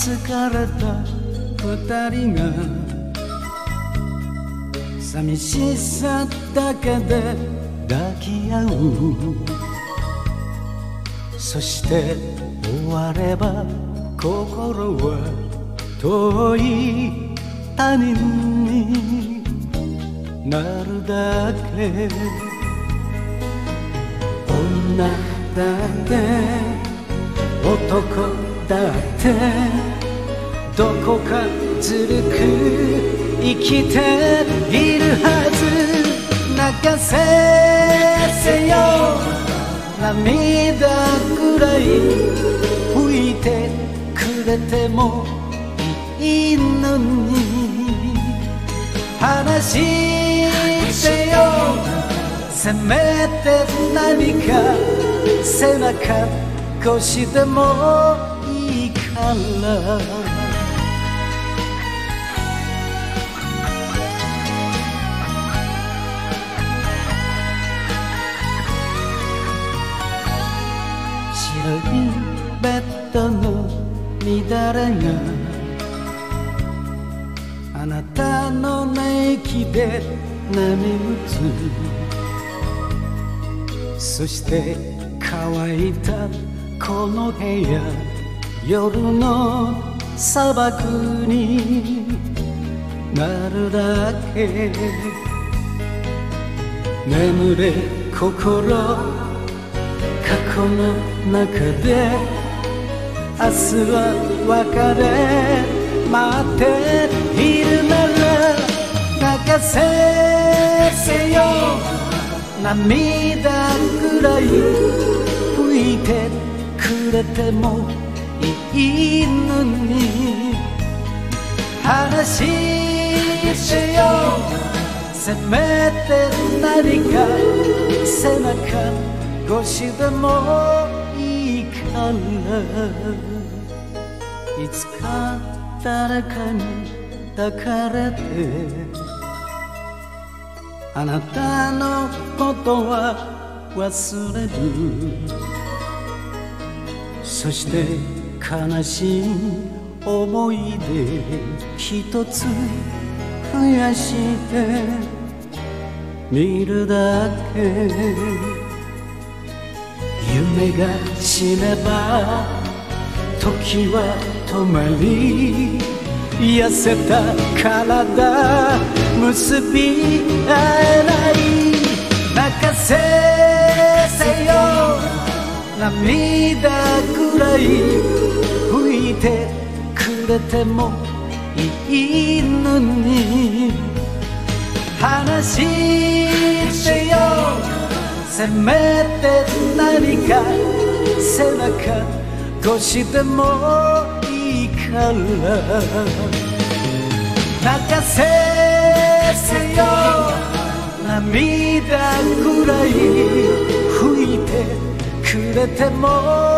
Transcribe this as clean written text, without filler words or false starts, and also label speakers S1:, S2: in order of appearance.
S1: 疲れた二人が寂しさだけで抱き合う。そして終われば心は遠い他人になるだけ。女だって男だってどこかずるく生きているはず。泣かせよ涙ぐらい拭いてくれてもいいのに。話してよせめて何か背中越しでもいいから。白いベッドの乱れがあなたの寝息で波打つ。そして乾いたこの部屋、夜の砂漠になるだけ。眠れ心過去の中で明日は別れ待っているなら泣かせよ涙ぐらい拭いてくれてもいいのに。話してよせめて何か背中越しでもいいから。いつか誰かに抱かれてあなたのことは忘れる。そして悲しい思い出一つ増やしてみるだけ。夢が死ねば時は止まり痩せた体結び合えない。泣かせよ涙ぐらい拭いてくれてもいいのに。話してよせめて何か背中越しでもいいから。泣かせよ涙ぐらい拭いてくれても